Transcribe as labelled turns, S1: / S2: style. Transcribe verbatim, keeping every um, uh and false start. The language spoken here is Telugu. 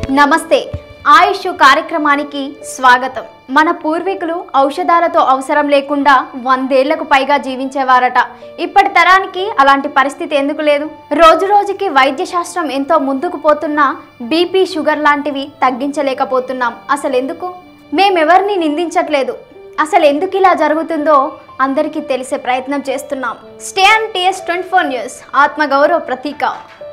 S1: నమస్తే ఆయుష్ కార్యక్రమానికి స్వాగతం. మన పూర్వీకులు ఔషధాలతో అవసరం లేకుండా వందేళ్లకు పైగా జీవించేవారట. ఇప్పటి తరానికి అలాంటి పరిస్థితి ఎందుకు లేదు? రోజు రోజుకి వైద్య శాస్త్రం ఎంతో ముందుకు పోతున్నా బీపీ, షుగర్ లాంటివి తగ్గించలేకపోతున్నాం. అసలు ఎందుకు? మేమెవరిని నిందించట్లేదు. అసలు ఎందుకు ఇలా జరుగుతుందో అందరికీ తెలిసే ప్రయత్నం చేస్తున్నాం. Stay on TS twenty four news, ఆత్మగౌరవ ప్రతీక.